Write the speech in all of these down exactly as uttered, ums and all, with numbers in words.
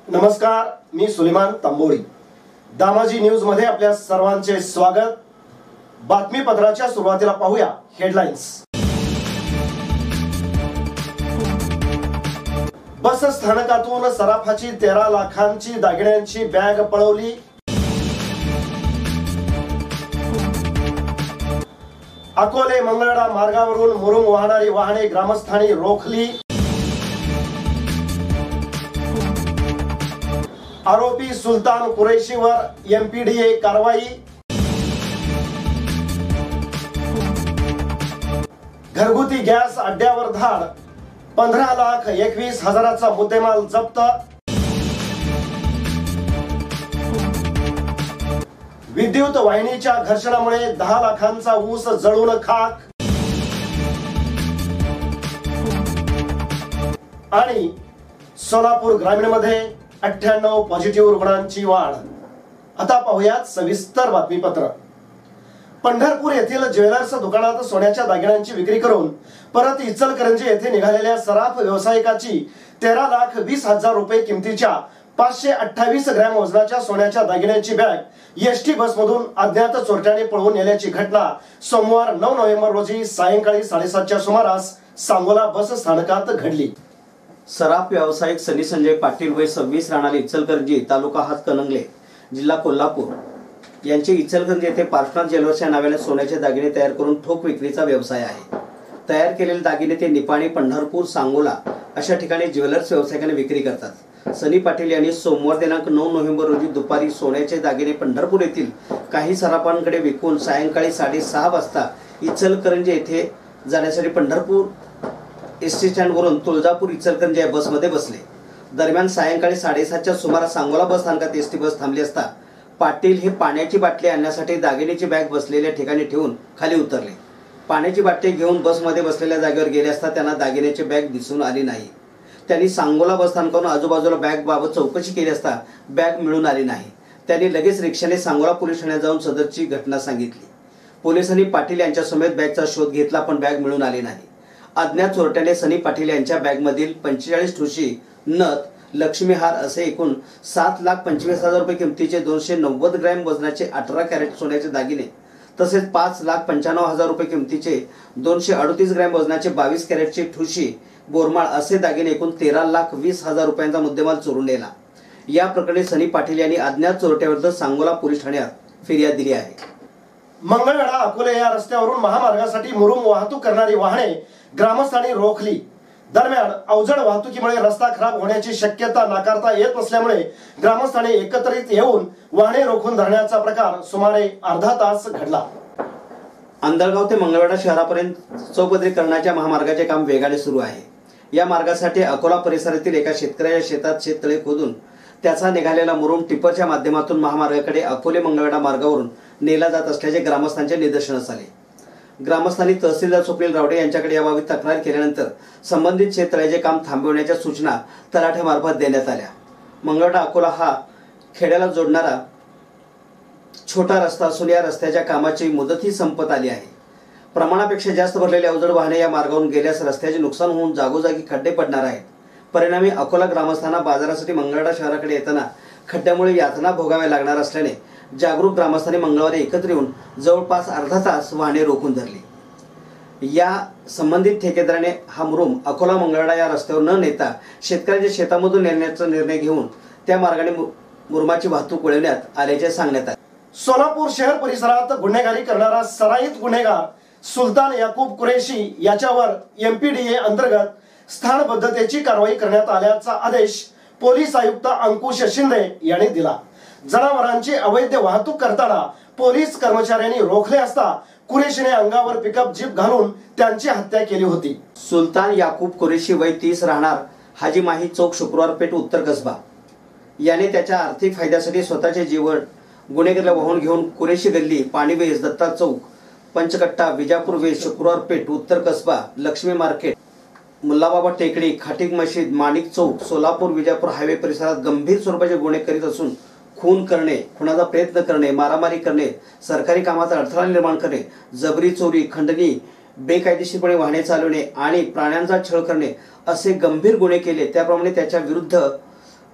नमस्कार, मी सुलेमान तांबोळी. दामाजी न्यूज मध्ये आपल्या सर्वांचे स्वागत. बातमीपत्राच्या सुरुवातीला पाहूया हेडलाईन्स. बस स्थानकातून सराफाची तेरा लाखांची दागिन्यांची बॅग पळवली. अकोले मंगळवेढा मार्गावरून मुरुम वाहणारी वाहने ग्रामस्थांनी रोखली. आरोपी सुलतान कुरैशीवर एमपीडीए कारवाई. घरगुती गॅस अड्ड्यावर धाड, पंधरा लाख एकवीस हजाराचा मुद्देमाल जप्त. विद्युत वाहिनीच्या घर्षणामुळे दहा लाखांचा ऊस जळून खाक. आणि सोलापूर ग्रामीण मध्ये अठ्ठ्याण्णव पॉझिटिव्ह रुग्णांची वाढ. आता पाहूयात सविस्तर बातमीपत्र. पंढरपूर येथील ज्वेलर्स दुकानात सोन्याच्या दागिन्यांची विक्री करून परत इचलकरंजी येथे निघालेल्या सराफ व्यावसायिकाची तेरा लाख वीस हजार रुपये किमतीच्या पाचशे अठ्ठावीस ग्रॅम वजनाच्या सोन्याच्या दागिन्यांची बॅग एसटी बस मधून अज्ञात चोरट्याने पळवून नेल्याची घटना सोमवार नऊ नोव्हेंबर रोजी सायंकाळी साडेसातच्या सुमारास सांगोला बस स्थानकात घडली. सराफ व्यावसायिक सनी संजय पाटील वय सव्वीस राहणारे इचलकरंजी तालुका हातकणंगले जिल्हा कोल्हापूर यांचे इचलकरंजी येथे पार्श्वनाथ ज्वेलर्स या नावाने सोन्याचे दागिने तयार करून ठोक विक्रीचा व्यवसाय आहे. तयार केलेले दागिने ते निपाणी, पंढरपूर, सांगोला अशा ठिकाणी ज्वेलर्स व्यावसायिकांनी विक्री करतात. सनी पाटील यांनी सोमवार दिनांक नऊ नोव्हेंबर रोजी दुपारी सोन्याचे दागिने पंढरपूर येथील काही सराफांकडे विकून सायंकाळी साडेसहा वाजता इचलकरंजी येथे जाण्यासाठी पंढरपूर एस टी स्टँड वरून तुळजापूर इचलकरंजी या बसमध्ये बसले. दरम्यान सायंकाळी साडेसातच्या सुमारास सांगोला बस स्थानकात एस टी बस थांबली असता पाटील हे पाण्याची बाटली आणण्यासाठी दागिन्याची बॅग बसलेल्या ठिकाणी ठेवून खाली उतरले. पाण्याची बाटली घेऊन बसमध्ये बसलेल्या जागेवर गेले असता त्यांना दागिन्याची बॅग दिसून आली नाही. त्यांनी सांगोला बस स्थानकावरून आजूबाजूला बॅग बाबत चौकशी केली असता बॅग मिळून आली नाही. त्यांनी लगेच रिक्षाने सांगोला पोलीस ठाण्यात जाऊन सदरची घटना सांगितली. पोलिसांनी पाटील यांच्या समेत बॅगचा शोध घेतला पण बॅग मिळून आली नाही. अज्ञात चोरट्याने सनी पाटील यांच्या बॅगमधील पंचेचाळीस ठुशी, नथ, लक्ष्मीहार असे एकूण सात लाख पंचवीस हजार रुपये किमतीचे दोनशे नव्वद ग्रॅम वजनाचे अठरा कॅरेट सोन्याचे दागिने तसेच पाच लाख पंच्याण्णव हजार रुपये किमतीचे दोनशे अडतीस ग्रॅम वजनाचे बावीस कॅरेटचे ठुशी, बोरमाळ असे दागिने एकूण तेरा लाख वीस हजार रुपयांचा मुद्देमाल चोरून नेला. या प्रकरणी सनी पाटील यांनी अज्ञात चोरट्याविरुद्ध सांगोला पोलीस ठाण्यात फिर्याद दिली आहे. मंगळवेढा अकोले या रस्त्यावरून महामार्गासाठी मुरुम वाहतूक करणारी वाहने ग्रामस्थांनी रोखली. दरम्यान अवजड वाहतुकीमुळे रस्ता खराब होण्याची शक्यता नाकारता येत नसल्यामुळे ग्रामस्थांनी एकत्रित येऊन वाहने रोखून धरण्याचा प्रकार सुमारे अर्धा तास घडला. अंधळगाव ते मंगळवेढा शहरापर्यंत चौपदरीकरणाच्या महामार्गाचे काम वेगाने सुरू आहे. या मार्गासाठी अकोला परिसरातील एका शेतकऱ्याच्या शेतात शेततळे खोदून त्याचा निघालेला मुरुम टिपरच्या माध्यमातून महामार्गाकडे अकोले मंगळवेढा मार्गावरून नेला जात असल्याचे ग्रामस्थांच्या निदर्शनास आले. ग्रामस्थांनी तहसीलदार स्वप्नील रावडे यांच्याकडे याबाबत तक्रार केल्यानंतर संबंधित शेततळ्याचे काम थांबवण्याच्या सूचना तलाठ्यामार्फत देण्यात आल्या. मंगळवेढा अकोला हा खेड्याला जोडणारा छोटा रस्ता असून या रस्त्याच्या कामाची मुदतही संपत आली आहे. प्रमाणापेक्षा जास्त भरलेले अवजड वाहने या मार्गावरून गेल्यास रस्त्याचे नुकसान होऊन जागोजागी खड्डे पडणार आहेत. परिणामी अकोला ग्रामस्थांना बाजारासाठी मंगळवेढा शहराकडे येताना खड्ड्यामुळे यातना भोगाव्या लागणार असल्याने जागरूक ग्रामस्थांनी मंगळवारी एकत्र येऊन जवळपास अर्धा तास वाहने रोखून धरली. या संबंधित ठेकेदाराने हा मुरुम अकोला मंगळवेढा या रस्त्यावर न नेता शेतकऱ्यांच्या शेतामधून नेण्याचा निर्णय घेऊन त्या मार्गाने मुरुमाची वाहतूक वळवण्यात आल्याचे सांगण्यात आले. सोलापूर शहर परिसरात गुन्हेगारी करणारा सराईत गुन्हेगार सुलतान याकूब कुरैशी याच्यावर एमपीडीए अंतर्गत स्थानबद्धतेची कारवाई करण्यात आल्याचा आदेश पोलीस आयुक्त अंकुश शिंदे यांनी दिला. जनावरांची अवैध वाहतूक करताना पोलीस कर्मचाऱ्यांनी रोखले असता कुरैशीने अंगावर पिकअप जीप घालून त्यांची हत्या केली होती. सुलतान याकूब कुरैशी वय तीस राहणार हाजी माही चौक, शुक्रवार पेठ, उत्तर कसबा याने त्याच्या आर्थिक फायद्यासाठी स्वतःचे जीवन गुन्हेगारीला वाहून घेऊन कुरैशी गल्ली, पाणीवेस, दत्ता चौक, पंचकट्टा, विजापूर वेस, शुक्रवार पेठ, उत्तर कसबा, लक्ष्मी मार्केट, मुल्लाबाबा टेकडी, खाटिक मशीद, माणिक चौक, सोलापूर विजापूर हायवे परिसरात गंभीर स्वरूपाचे गुन्हे करीत असून खून करणे, खुनाचा प्रयत्न करणे, मारामारी करणे, सरकारी कामाचा अडथळा निर्माण करणे, जबरी चोरी, खंडणी, बेकायदेशीरपणे वाहने चालवणे आणि प्राण्यांचा छळ करणे असे गंभीर गुन्हे केले. त्याप्रमाणे त्याच्या विरुद्ध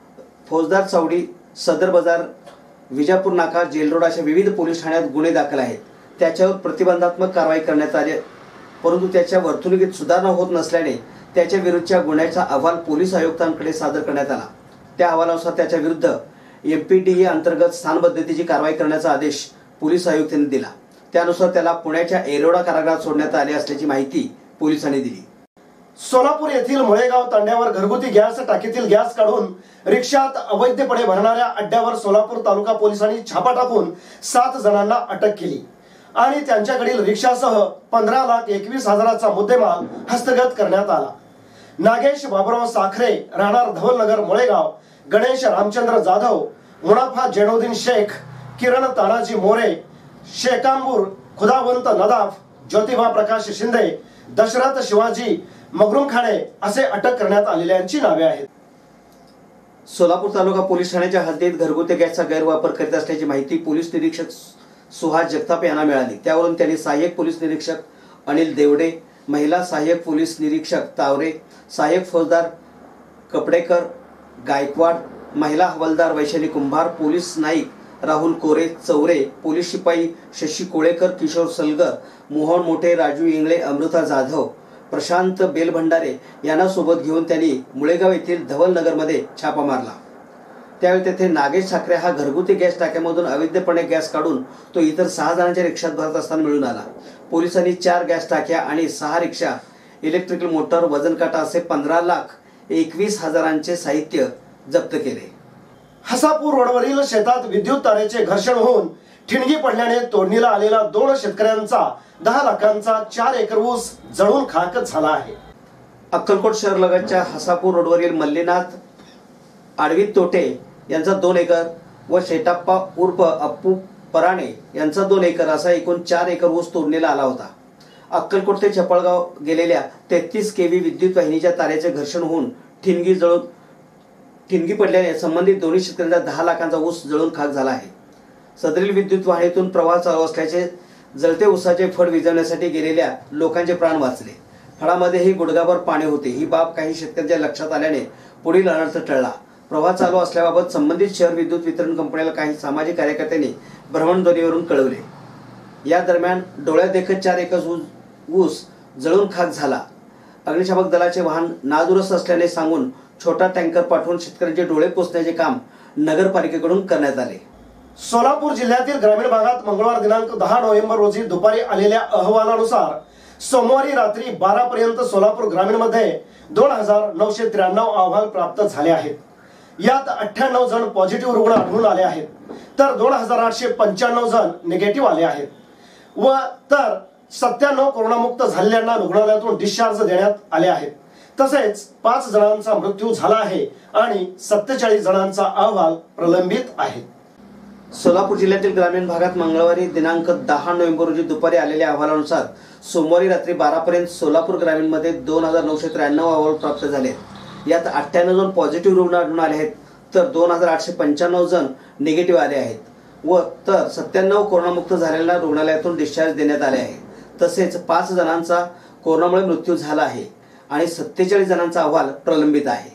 फौजदार चावडी, सदर बाजार, विजापूर नाका, जेल रोड अशा विविध पोलीस ठाण्यात गुन्हे दाखल आहेत. त्याच्यावर प्रतिबंधात्मक कारवाई करण्यात आली, परंतु त्याच्या वर्तणुकीत सुधारणा होत नसल्याने त्याच्या विरुद्धच्या गुन्ह्याचा अहवाल पोलीस आयुक्तांकडे सादर करण्यात आला. त्या अहवालानुसार त्याच्या विरुद्ध एम पी डी ए अंतर्गत स्थानबद्धतेची कारवाई करण्याचा आदेश पोलीस आयुक्तांनी दिला. त्यानुसार त्याला पुण्याच्या एरोडा कारागृहात सोडण्यात आले असल्याची माहिती पोलिसांनी दिली. सोलापूर येथील मुळेगाव तांड्यावर घरगुती गॅस टाकीतील गॅस काढून रिक्षात अवैधपणे भरणाऱ्या अड्ड्यावर सोलापूर तालुका पोलिसांनी छापा टाकून सात जणांना अटक केली आणि त्यांच्याकडील रिक्षासह पंधरा लाख एकवीस हजाराचा मुद्देमाल हस्तगत करण्यात आला. नागेश बाबुराव साखरे, राहणार धवलनगर मुळेगाव, गणेश रामचंद्र जाधव, मुनाफा जैनुद्दीन शेख, किरण तानाजी मोरे, शेकांबूर खुदावंत नदाफ, ज्योतिबा प्रकाश शिंदे, दशरथ शिवाजी मगरुमखाने असे अटक करण्यात आलेल्यांची नावे आहेत. सोलापूर तालुका पोलीस ठाण्याच्या हद्दीत घरगुती गॅसचा गैरवापर करीत असल्याची माहिती पोलीस निरीक्षक सुहास जगताप यांना मिळाली. त्यावरून त्यांनी सहाय्यक पोलीस निरीक्षक अनिल देवडे, महिला सहाय्यक पोलीस निरीक्षक तावरे, सहाय्यक फौजदार कपडेकर गायकवाड, महिला हवालदार वैशाली कुंभार, पोलीस नाईक राहुल कोरे चौरे, पोलीस शिपाई शशी कोळेकर, किशोर सलगर, मोहन मोठे, राजू इंगळे, अमृता जाधव, प्रशांत बेलभंडारे यांना सोबत घेऊन त्यांनी मुळेगाव येथील धवलनगरमध्ये छापा मारला. त्यावेळी तेथे नागेश साखरे हा घरगुती गॅस टाक्यामधून अवैधपणे गॅस काढून तो इतर सहा जणांच्या रिक्षात भरत असताना मिळून आला. पोलिसांनी चार गॅस टाक्या आणि सहा रिक्षा, इलेक्ट्रिकल मोटर, वजन काटा असे पंधरा लाख एकवीस हजारांचे साहित्य जप्त केले. हसापूर रोडवरील शेतात विद्युत तारेचे घर्षण होऊन ठिणगी पडल्याने तोडणीला आलेला दोन शेतकऱ्यांचा दहा लाखांचा चार एकर ऊस जळून खाक झाला आहे. अक्कलकोट शहर लगतच्या हसापूर रोडवरील मल्लीनाथ आडवी तोटे यांचा दोन एकर व शेटाप्पा उर्फ अप्पू पराणे यांचा दोन एकर असा एकूण चार एकर ऊस तोडणीला आला होता. अक्कलकोट ते चपळगाव गेलेल्या तेहतीस केव्ही विद्युत वाहिनीच्या तारेचे घर्षण होऊन ठिणगी जळून ठिणगी पडल्याने संबंधित दोन्ही शेतकऱ्यांचा दहा लाखांचा ऊस जळून खाक झाला आहे. सदरील विद्युत वाहिनीतून प्रवाह चालू असल्याचे जळते ऊसाचे फड विझवण्यासाठी गेलेल्या लोकांचे प्राण वाचले. फळामध्येही गुडघाभर पाणी होते. ही बाब काही शेतकऱ्यांच्या लक्षात आल्याने पुढील अनर्थ टळला. प्रवाह चालू असल्याबाबत संबंधित शहर विद्युत वितरण कंपनीला काही सामाजिक कार्यकर्त्यांनी भ्रमणध्वनीवरून कळवले. या दरम्यान डोळ्यात देखत चार एकर ऊस जळून खाक झाला. अग्निशामक दलाचे वाहन नादुरुस्त असल्याने सांगून छोटा टँकर पाठवून शेतकऱ्यांचे डोळे पुसण्याचे काम नगरपालिकेकडून करण्यात आले. सोलापूर जिल्ह्यातील ग्रामीण भागात मंगळवार दिनांक दहा नोव्हेंबर रोजी दुपारी आलेल्या अहवालानुसार सोमवारी रात्री बारा पर्यंत सोलापूर ग्रामीण मध्ये दोन हजार नऊशे त्र्याण्णव अहवाल प्राप्त झाले आहेत. यात अठ्ठ्याण्णव जण पॉझिटिव्ह रुग्ण आढळून आले आहेत, तर दोन हजार आठशे पंच्याण्णव जण निगेटिव्ह आले आहेत व तर सत्त्याण्णव कोरोनामुक्त झालेल्यांना रुग्णालयातून डिस्चार्ज देण्यात आले आहेत. तसेच पाच जणांचा मृत्यू झाला आहे आणि सत्तेचाळीस जणांचा अहवाल प्रलंबित आहे. सोलापूर जिल्ह्यातील ग्रामीण भागात मंगळवारी दिनांक दहा नोव्हेंबर रोजी दुपारी आलेल्या अहवालानुसार सोमवारी रात्री बारा पर्यंत सोलापूर ग्रामीण मध्ये दोन हजार नऊशे त्र्याण्णव अहवाल प्राप्त झाले. यात अठ्ठ्याण्णव जण पॉझिटिव्ह रुग्ण आढळून आले आहेत, तर दोन हजार आठशे पंच्याण्णव जण निगेटिव्ह आले आहेत व तर सत्त्याण्णव कोरोनामुक्त झालेल्या रुग्णालयातून डिस्चार्ज देण्यात आले आहे. तसेच पाच जणांचा कोरोनामुळे मृत्यू झाला आहे आणि सत्तेचाळीस जणांचा अहवाल प्रलंबित आहे.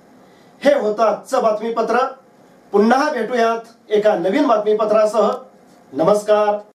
हे होतं आजचं बातमीपत्र. पुन्हा भेटूयात एका नवीन बातमीपत्रासह. नमस्कार.